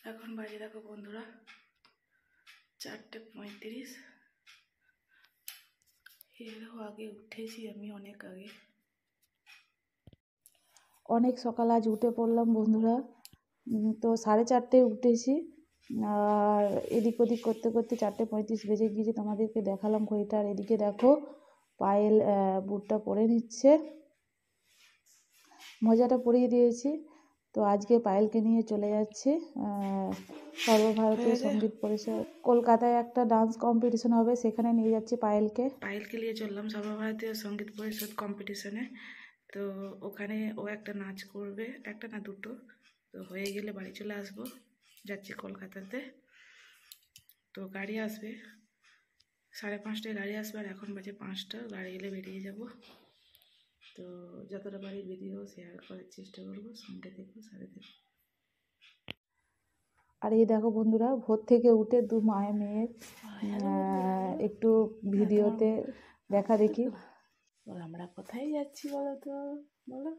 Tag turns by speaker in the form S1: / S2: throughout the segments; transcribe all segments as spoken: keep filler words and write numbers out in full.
S1: এখন বাজে দেখো বন্ধুরা চারটে পঁয়ত্রিশ। এরও আগে উঠেছি আমি, অনেক আগে,
S2: অনেক সকাল আজ উঠে পড়লাম বন্ধুরা। তো সাড়ে চারটেয় উঠেছি, আর এদিক ওদিক করতে করতে চারটে পঁয়ত্রিশ বেজে গিয়েছে। তোমাদেরকে দেখালাম ঘড়িটা। আর এদিকে দেখো পায়েল বুটটা পরে নিচ্ছে, মোজাটা পরিয়ে দিয়েছি। তো আজকে পায়েলকে নিয়ে চলে যাচ্ছি সর্বভারতীয় সঙ্গীত পরিষদ, কলকাতায় একটা ডান্স কম্পিটিশন হবে, সেখানে নিয়ে যাচ্ছি পায়েলকে।
S1: পায়েলকে নিয়ে চললাম সর্বভারতীয় সঙ্গীত পরিষদ কম্পিটিশনে। তো ওখানে ও একটা নাচ করবে, একটা না দুটো। তো হয়ে গেলে বাড়ি চলে আসবো। যাচ্ছি কলকাতাতে। তো গাড়ি আসবে সাড়ে পাঁচটায়, গাড়ি আসবে। আর এখন বাজে পাঁচটা, গাড়ি এলে বেরিয়ে যাব। তো যতটা বাড়ি ভিডিও শেয়ার করার চেষ্টা করবো, সঙ্গে দেখবো, সাথে দেখবো।
S2: আর এই দেখো বন্ধুরা, ভোর থেকে উঠে দু মায়ের মেয়ের একটু ভিডিওতে দেখা দেখি।
S1: আমরা কোথায় যাচ্ছি বলো তো, বলো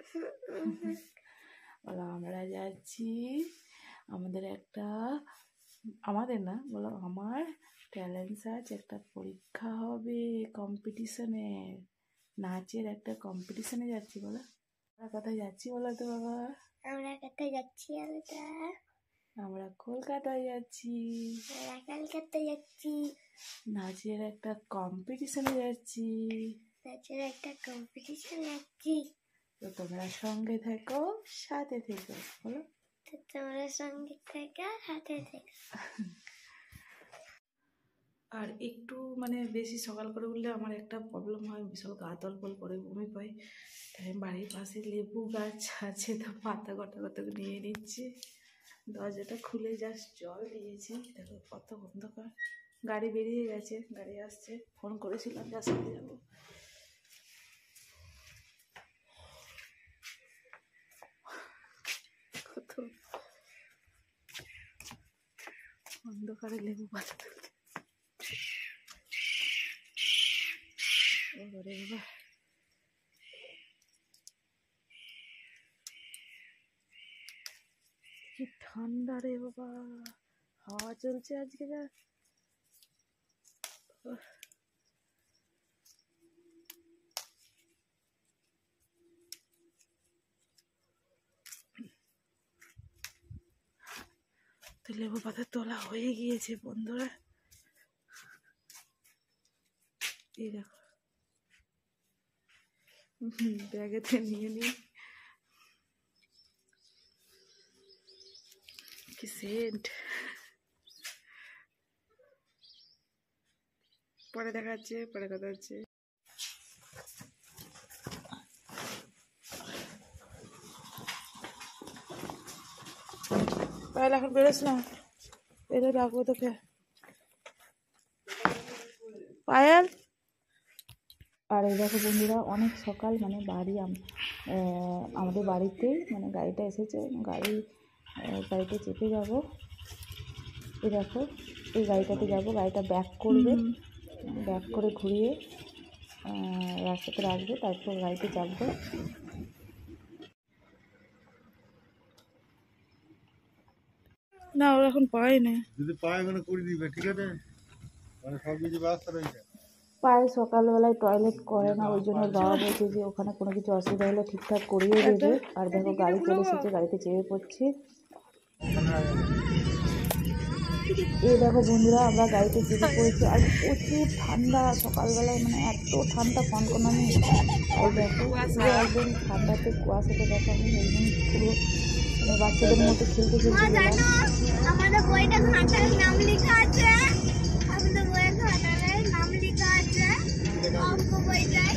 S1: বলো আমরা যাচ্ছি আমাদের একটা, আমাদের না বলো, আমার ট্যালেন্ট সার্চ একটা পরীক্ষা হবে, কম্পিটিশনের, নাচের একটা কম্পিটিশনে যাচ্ছি। বলো আমরা কোথায় যাচ্ছি বলো তো বাবা?
S3: আমরা কোথায় যাচ্ছি? আমরা
S1: আমরা কলকাতায় যাচ্ছি।
S3: আমরা কলকাতায় যাচ্ছি,
S1: নাচের একটা কম্পিটিশনে যাচ্ছি।
S3: নাচের একটা কম্পিটিশন যাচ্ছি।
S1: তো তোমরা সঙ্গে থেকো, সাথে থেকো। বলো
S3: তো তোমরা সঙ্গে থেকে হাতে থেকে।
S1: আর একটু মানে বেশি সকাল করে উঠলে আমার একটা প্রবলেম হয়, বিশাল গা তলপল করে বমি পাই। তাই বাড়ির পাশে লেবু গাছ আছে, তো পাতা গোটা কত নিয়ে নিচ্ছি। দরজাটা খুলে জাস্ট জল দিয়েছি, দেখো কত অন্ধকার। গাড়ি বেরিয়ে গেছে, গাড়ি আসছে, ফোন করেছিলাম যার সাথে যাবো। কত অন্ধকারে লেবু পাতা তুলতে। ওরে বাবা, কি ঠান্ডা রে বাবা, হাওয়া চলছে আজকে যা। তো লেবু পাতা তোলা হয়ে গিয়েছে বন্ধুরা। এই দেখো ব্যাগেতে নিয়ে নিই। কি সেন্ট, পরে দেখা যাচ্ছে, পরে কথা হচ্ছে। পায়েল এখন বেরোস না, এলে রাখবো তোকে। পায়েল,
S2: আর এই দেখো বন্ধুরা, অনেক সকাল, মানে বাড়ি আমাদের বাড়িতেই মানে গাড়িটা এসেছে, গাড়ি গাড়িতে চেপে যাব। এই দেখো এই গাড়িটাতে যাব, গাড়িটা ব্যাক করবে, ব্যাক করে ঘুরিয়ে রাস্তাতে রাখবে, তারপর গাড়িতে চাপবে।
S1: না ওর এখন পায় না,
S4: যদি পায় মানে করে দিবে, ঠিক আছে, মানে সব কিছু ব্যবস্থা রয়েছে।
S2: পায়ে সকালবেলায় টয়লেট করে না, ওই জন্য বাবা বলছে যে ওখানে কোনো কিছু অসুবিধা হলে ঠিকঠাক করিয়ে দেবে। আর দেখো গাড়ি চলে এসেছে, গাড়িতে চেপে পড়ছি। এই দেখো বন্ধুরা, আমরা গাড়িতে চেপে পড়েছি। আর প্রচুর ঠান্ডা সকালবেলায়, মানে এত ঠান্ডা কনকনানি। আর দেখো পুরো একদম ঠান্ডাতে কুয়াশাতে দেখো আমি একদম পুরো মানে বাচ্চাদের মতো খেলতে খেলতে গেলাম।
S3: আমাদের বইটা খাতায় নাম লেখা আছে, আমাদের বইয়ের খাতায় নাম লেখা আছে, অঙ্ক বইটায়।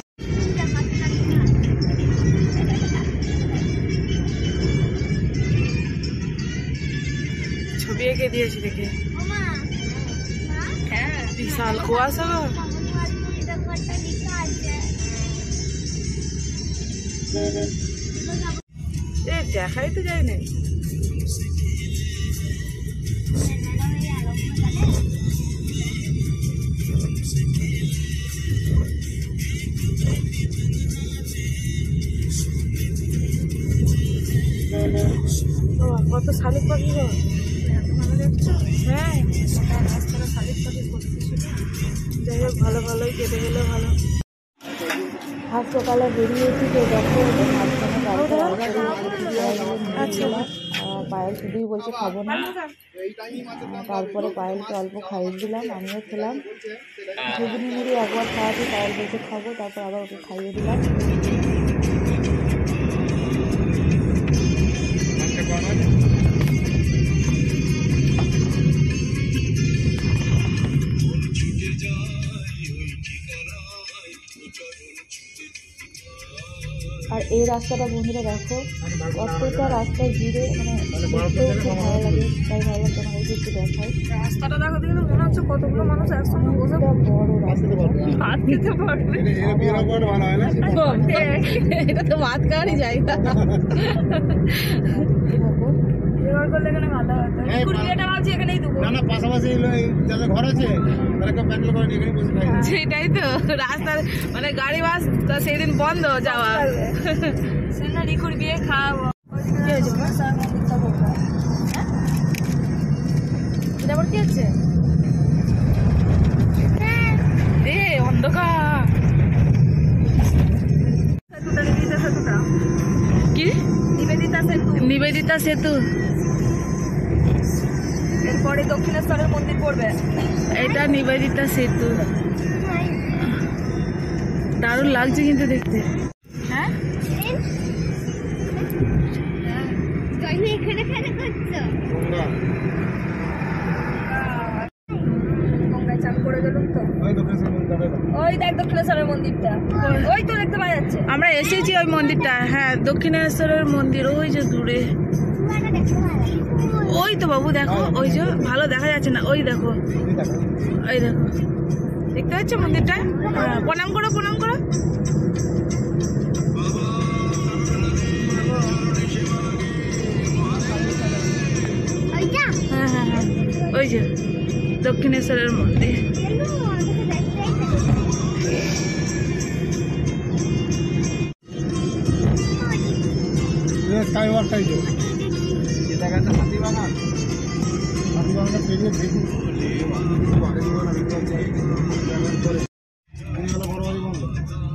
S1: ছবি এঁকে দিয়েছি দেখে।
S3: ওমা হ্যাঁ,
S1: বিশাল কুয়াশা।
S3: আমার বইটা খাতায় লেখা আছে।
S1: এ দেখাই তো যায় না। কত শালিক পাখি গো। হ্যাঁ যাই হোক ভালো ভালোই কেটে গেলে ভালো।
S2: আজ সকালে বেরিয়েছি তো দেখো মাঝখানে গাড়িটা আচ্ছা পায়েল শুধুই বলছে খাবো না, তারপরে পায়েলকে অল্প খাইয়ে দিলাম, আমিও খেলাম। ঘুগনি মুড়ি একবার খাওয়াতে পায়েল বলছে খাবো, তারপর আবার ওকে খাইয়ে দিলাম। আর এই রাস্তাটা বন্ধুরা দেখো কতটা রাস্তা ঘিরে, মানে দেখতেও খুব ভালো লাগে, তাই ভালো তোমাদেরকে একটু দেখাই।
S1: রাস্তাটা দেখো দেখে মনে হচ্ছে কতগুলো মানুষ একসঙ্গে বসে
S2: বড় রাস্তা,
S1: ভাত খেতে পারবে। এটা তো ভাত খাওয়ারই জায়গা।
S2: দেখো
S1: এবার করলে এখানে ভালো হতো। কুড়িটা ভাবছি এখানেই দেবো।
S4: না না পাশাপাশি যাদের ঘর আছে তারা কেউ প্যান্ডেল করে এখানে বসে খাই।
S1: সেটাই তো রাস্তার মানে গাড়ি বাস তো সেই দিন বন্ধ যাওয়া। সেনা রিকুর বিয়ে খাওয়াবো। কি হয়েছে এটা আবার কি হচ্ছে? এ অন্ধকার কি নিবেদিতা সেতু, নিবেদিতা সেতু। এরপরে দক্ষিণেশ্বরের মন্দির পড়বে। এটা নিবেদিতা সেতু, দারুণ লাগছে কিন্তু দেখতে। হ্যাঁ
S3: তুমি এখানে কেন করছো?
S1: গঙ্গায় চান করে গেলাম তো। ওই দেখ দক্ষিণেশ্বরের মন্দিরটা, ওই তো দেখতে পাওয়া যাচ্ছে। আমরা এসেছি ওই মন্দিরটা, হ্যাঁ দক্ষিণেশ্বরের মন্দির ওই যে দূরে। ওই তো বাবু দেখো, ওই যে ভালো দেখা যাচ্ছে না, ওই দেখো ওই দেখো দেখতে পাচ্ছ মন্দিরটা। প্রণাম করো প্রণাম করো। হ্যাঁ হ্যাঁ হ্যাঁ ওই যে দক্ষিণেশ্বরের মন্দির।
S4: স্কাইওয়াকটাই তো এটা একটা হাতি বাগান, হাতি বাগানটা পেরিয়ে দেখি বাগানি বাগান ভিতর যাই করে গেল বড় বাড়ি বন্ধ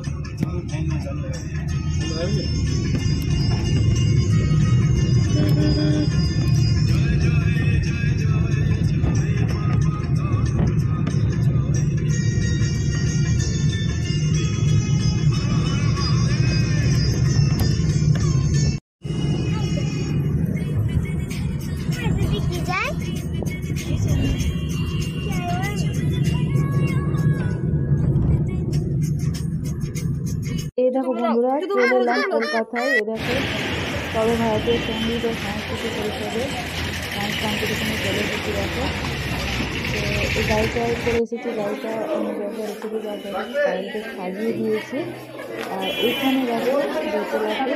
S2: এই দেখো বন্ধুরা চলে এলাম কলকাতায়। এ দেখো সর্বভারতীয় সঙ্গীত ও সাংস্কৃতিক পরিষদে ডান্স কম্পিটিশনে চলে এসেছি। দেখো তো এই গাড়িটায় করে এসেছি, গাড়িটা আমি জায়গায় রেখে দিয়ে গাড়িটা সাজিয়ে দিয়েছি। আর এইখানে দেখো দোতলাতে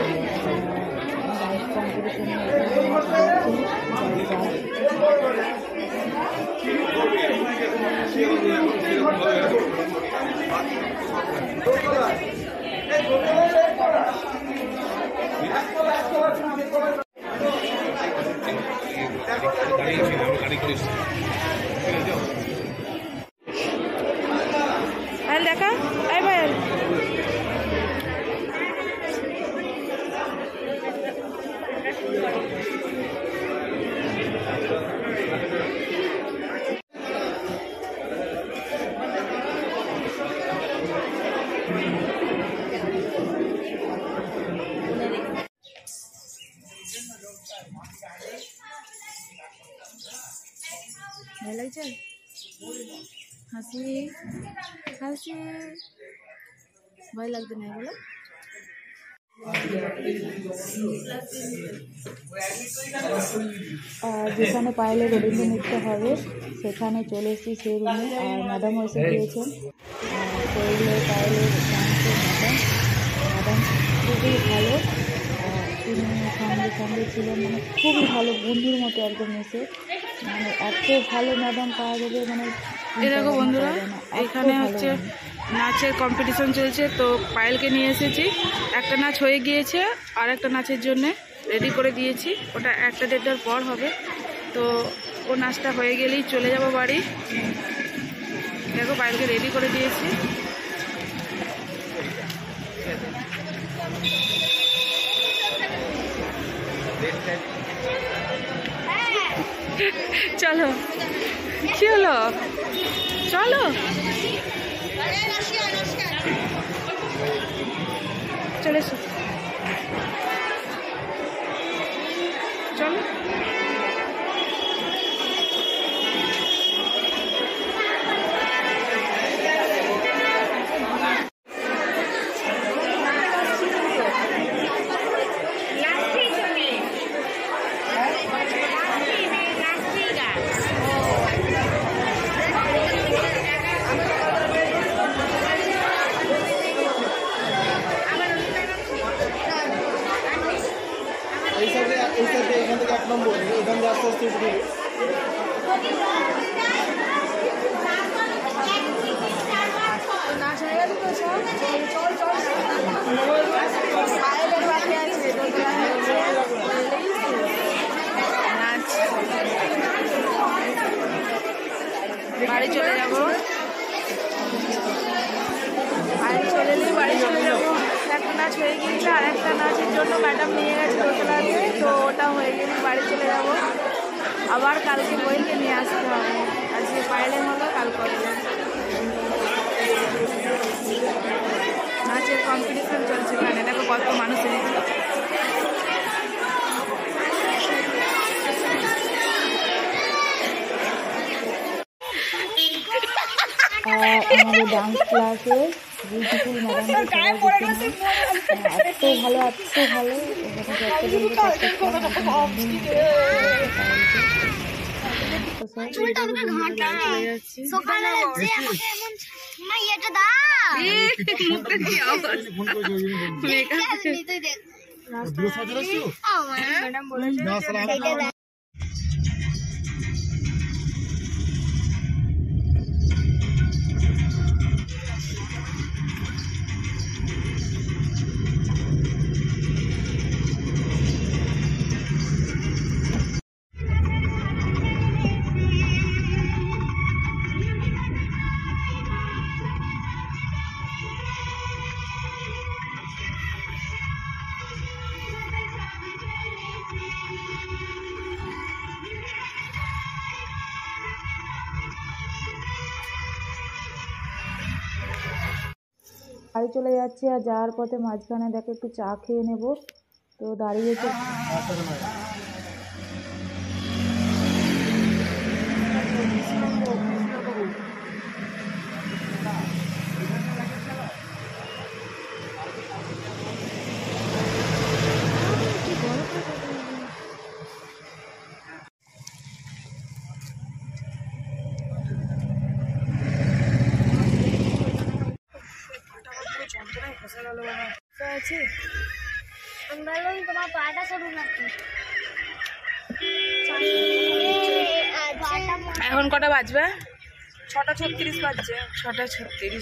S2: ডান্স কম্পিটিশনে
S1: দেখা আই ভাই ভালো লাগছে হাসি হাসি ভয় লাগবে না বলো।
S2: যেখানে পায়েলে রবীন্দ্র নৃত্য হবে সেখানে চলে এসেছি সেই রুমে। আর ম্যাডামও এসে দিয়েছেন, শরীরে পায়েলের ডান্সের ম্যাডাম ম্যাডাম খুবই ভালো। তিনি সঙ্গে সঙ্গে ছিলেন, মানে খুবই ভালো বন্ধুর মতো একদম এসে, মানে এত ভালো ম্যাডাম পাওয়া যাবে মানে।
S1: এই দেখো বন্ধুরা এখানে হচ্ছে নাচের কম্পিটিশন চলছে, তো পায়েলকে নিয়ে এসেছি। একটা নাচ হয়ে গিয়েছে আর একটা নাচের জন্য রেডি করে দিয়েছি, ওটা একটা দেড়টার পর হবে। তো ও নাচটা হয়ে গেলেই চলে যাব বাড়ি। দেখো পায়েলকে রেডি করে দিয়েছি। চলো, কি হলো, চলো চলে এসো, চলো।
S4: এই সাইডে এই সাইডে এখান থেকে এক নম্বর এখান থেকে আস্তে আস্তে উঠে
S1: বাড়ি চলে যাবো, বাড়ি চলে এলে বাড়ি চলে যাবো। একটা নাচ হয়ে গিয়েছে, আর একটা নাচের জন্য ম্যাডাম নিয়ে গেছে দোতলাতে, তো ওটা হয়ে গেলে বাড়ি চলে যাব। আবার কালকে বইকে নিয়ে আসতে হবে, আজকে পাইলেন হলো, কাল করবে। নাচের কম্পিটিশন চলছে এখানে, দেখো কত মানুষ এসেছে।
S2: আমাদের ডান্স ক্লাসে বিউটিফুল ম্যাডামকে এত ভালো এত ভালো বাড়ি চলে যাচ্ছি। আর যাওয়ার পথে মাঝখানে দেখো একটু চা খেয়ে নেব, তো দাঁড়িয়েছে।
S3: তোমার পাটা সরু নাকি?
S1: এখন কটা বাজবে? ছটা ছত্রিশ বাজছে। ছটা ছত্রিশ।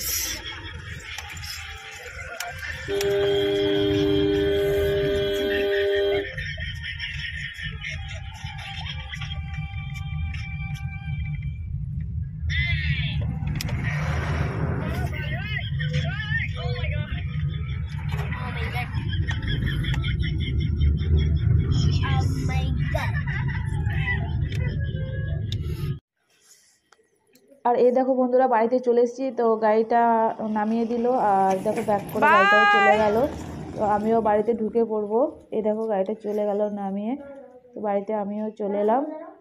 S2: আর এই দেখো বন্ধুরা বাড়িতে চলে এসেছি, তো গাড়িটা নামিয়ে দিল আর দেখো ব্যাক করে গাড়িটাও চলে গেল। তো আমিও বাড়িতে ঢুকে পড়বো। এই দেখো গাড়িটা চলে গেল নামিয়ে, তো বাড়িতে আমিও চলে এলাম।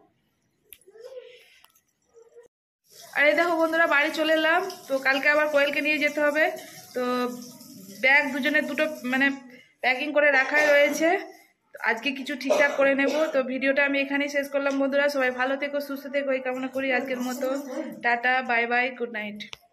S1: আর এই দেখো বন্ধুরা বাড়ি চলে এলাম। তো কালকে আবার কোয়েলকে নিয়ে যেতে হবে, তো ব্যাগ দুজনের দুটো মানে প্যাকিং করে রাখাই রয়েছে। আজকে কিছু ঠিকঠাক করে নেব। তো ভিডিওটা আমি এখানেই শেষ করলাম বন্ধুরা। সবাই ভালো থেকো, সুস্থ থেকো এই কামনা করি। আজকের মতো tata, bye bye, good night.